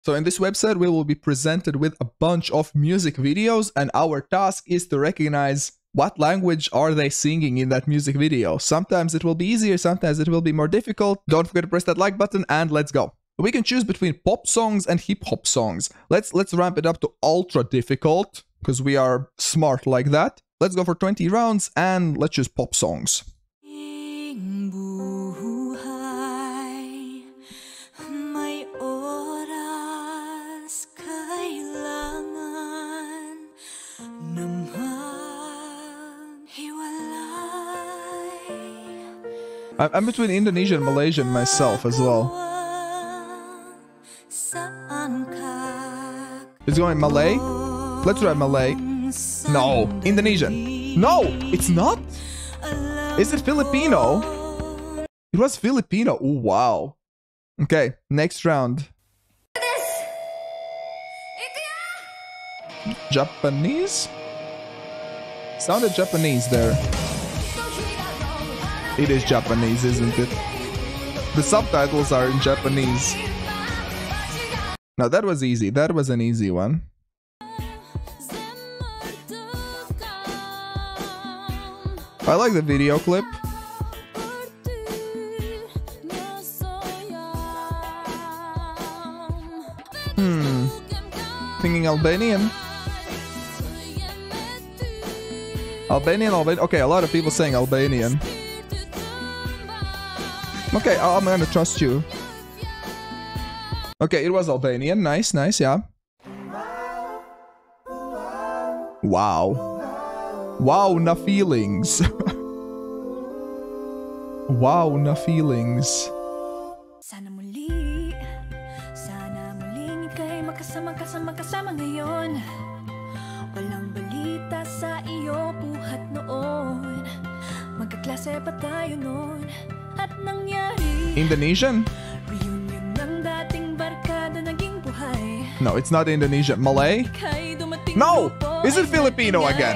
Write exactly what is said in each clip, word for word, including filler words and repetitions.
So in this website, we will be presented with a bunch of music videos, and our task is to recognize what language are they singing in that music video. Sometimes it will be easier, sometimes it will be more difficult. Don't forget to press that like button and let's go. We can choose between pop songs and hip hop songs. Let's let's ramp it up to ultra difficult because we are smart like that. Let's go for twenty rounds and let's choose pop songs. I'm between Indonesian and Malaysian myself as well. It's going Malay. Let's try Malay. No. Indonesian. No, it's not. Is it Filipino? It was Filipino. Oh, wow. Okay, next round. Japanese? Sounded Japanese there. It is Japanese, isn't it? The subtitles are in Japanese. Now that was easy. That was an easy one. I like the video clip. Hmm. Thinking Albanian. Albanian, Albanian. Okay, a lot of people saying Albanian. Okay, I'm gonna trust you. Okay, it was Albanian. Nice, nice, yeah. Wow. Wow, na feelings. Wow, na feelings. Sana muli, sana muling ika'y makasama-kasama-kasama ngayon. Walang balita sa iyo buhat noon. Magkaklase pa tayo noon. Indonesian? No, it's not Indonesian. Malay? No! Is it Filipino again?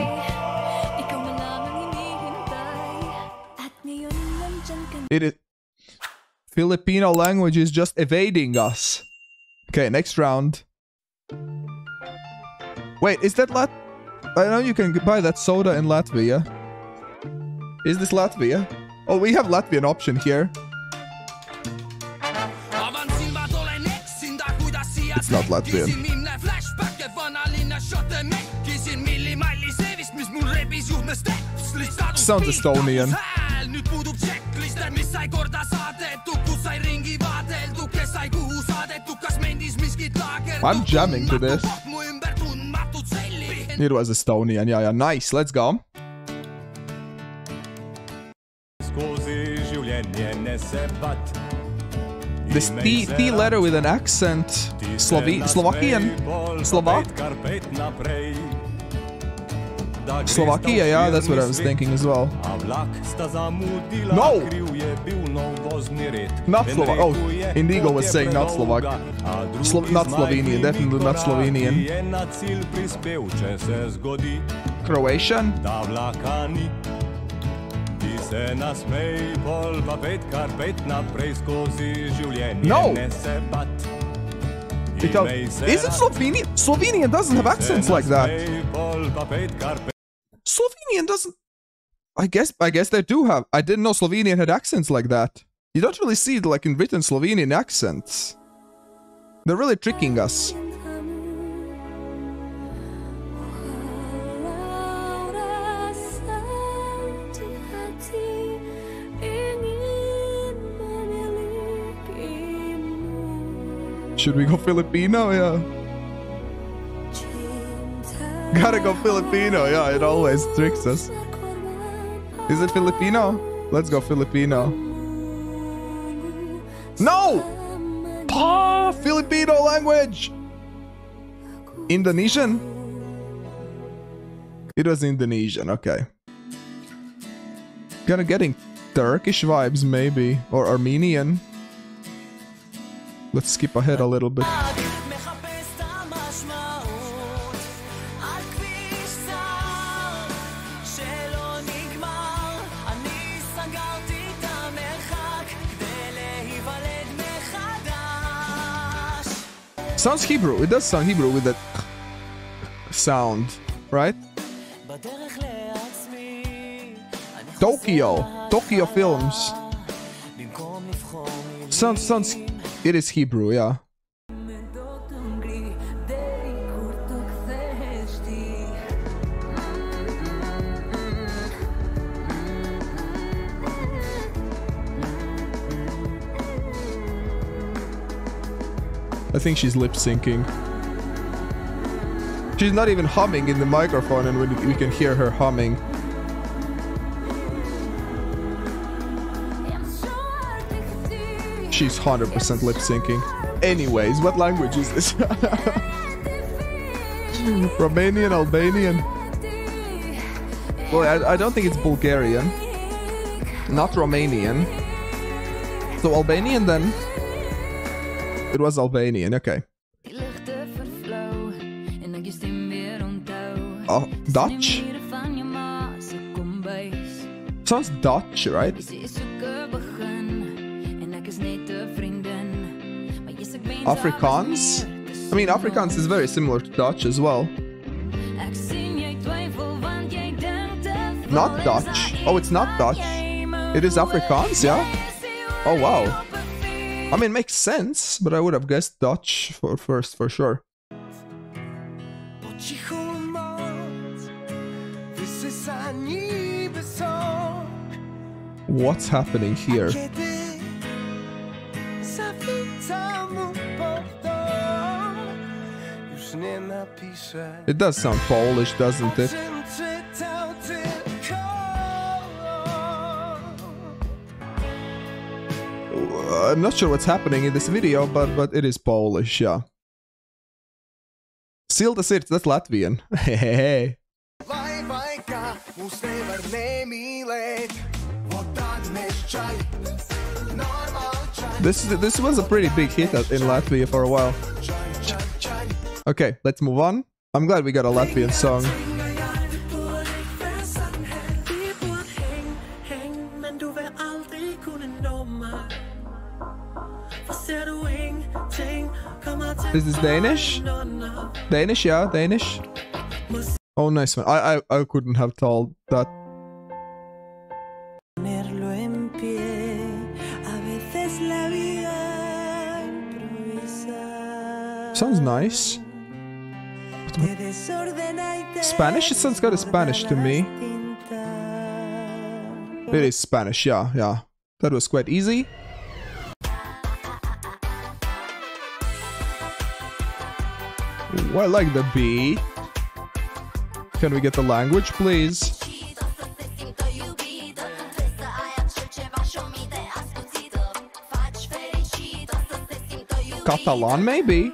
It is. Filipino language is just evading us. Okay, next round. Wait, is that Lat? I know you can buy that soda in Latvia. Is this Latvia? Oh, we have Latvian option here. It's not Latvian. Sounds Estonian. I'm jamming to this. It was Estonian. Yeah, yeah. Nice. Let's go. This T, T letter with an accent. Slovi Slovakian? Slovak? Slovakia, yeah, that's what I was thinking as well. No! Not Slovak. Oh, Indigo was saying not Slovak. Slo not Slovenian, definitely not Slovenian. Croatian? No! Is it Slovenian? Slovenian doesn't have accents like that. Slovenian doesn't... I guess I guess they do have... I didn't know Slovenian had accents like that. You don't really see it like in written Slovenian accents. They're really tricking us. Should we go Filipino? Yeah. Gotta go Filipino. Yeah, it always tricks us. Is it Filipino? Let's go Filipino. No! Ah, Filipino language! Indonesian? It was Indonesian, okay. Kinda getting Turkish vibes maybe. Or Armenian. Let's skip ahead a little bit. Sounds Hebrew. It does sound Hebrew with that sound, right? Tokyo. Tokyo Films. Sounds, sounds, it is Hebrew, yeah. I think she's lip syncing. She's not even humming in the microphone, and we, we can hear her humming. She's one hundred percent lip syncing. Anyways, what language is this? Romanian, Albanian? Well, I, I don't think it's Bulgarian. Not Romanian. So Albanian then? It was Albanian, okay. Oh, Dutch? Sounds Dutch, right? Afrikaans? I mean, Afrikaans is very similar to Dutch as well. Not Dutch. Oh, it's not Dutch. It is Afrikaans, yeah? Oh, wow. I mean, makes sense, but I would have guessed Dutch for first, for sure. What's happening here? It does sound Polish, doesn't it? I'm not sure what's happening in this video, but but it is Polish, yeah. Silta Sirt, that's Latvian. Hey. This this was a pretty big hit in Latvia for a while. Okay, let's move on. I'm glad we got a Latvian song. Is this Danish? Danish, yeah, Danish. Oh, nice one. I I, I couldn't have told that. Sounds nice. Spanish? It sounds kind of Spanish to me. It is Spanish, yeah, yeah. That was quite easy. Ooh, I like the beat. Can we get the language, please? Catalan, maybe?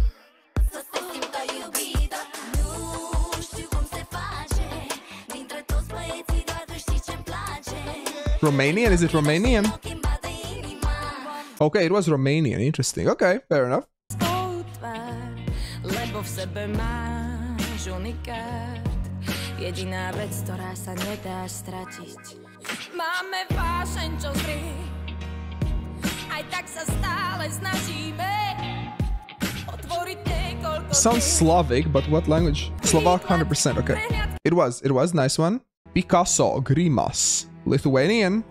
Romanian? Is it Romanian? Okay, it was Romanian. Interesting. Okay, fair enough. Sounds Slavic, but what language? Slovak, one hundred percent. Okay. It was. It was. Nice one. Picasso, Grimas. Lithuanian.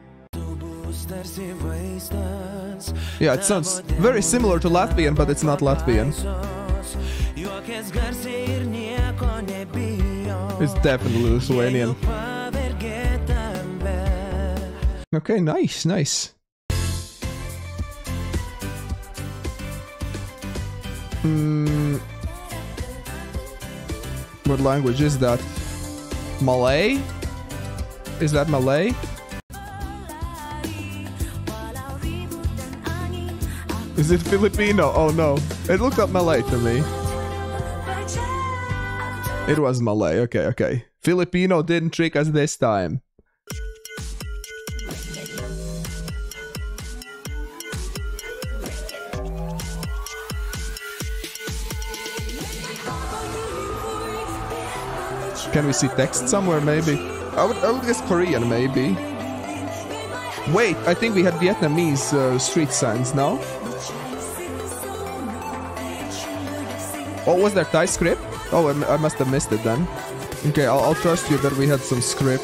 Yeah, it sounds very similar to Latvian, but it's not Latvian. It's definitely Lithuanian. Okay, nice, nice. Mm. What language is that? Malay? Is that Malay? Is it Filipino? Oh no. It looked up Malay to me. It was Malay. Okay, okay. Filipino didn't trick us this time. Can we see text somewhere, maybe? I would, I would guess Korean, maybe. Wait, I think we had Vietnamese uh, street signs, no? Oh, was there Thai script? Oh, I, I must have missed it then. Okay, I'll, I'll trust you that we had some script.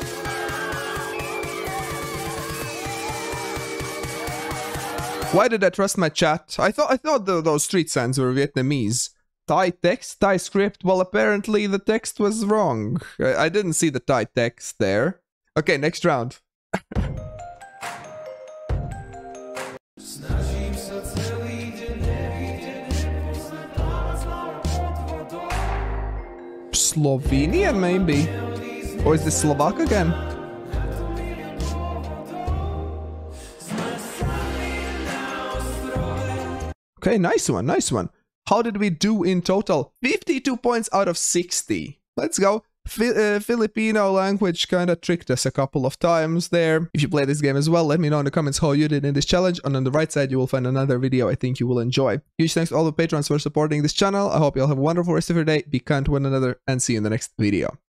Why did I trust my chat? I thought I thought the, those street signs were Vietnamese. Thai text, Thai script. Well, apparently the text was wrong. I, I didn't see the Thai text there. Okay, next round. Slovenian, maybe? Or is this Slovak again? Okay, nice one, nice one. How did we do in total? fifty-two points out of sixty. Let's go. Fi uh, Filipino language kind of tricked us a couple of times there. If you play this game as well, let me know in the comments how you did in this challenge. And on the right side, you will find another video I think you will enjoy. Huge thanks to all the patrons for supporting this channel. I hope you all have a wonderful rest of your day. Be kind to one another and see you in the next video.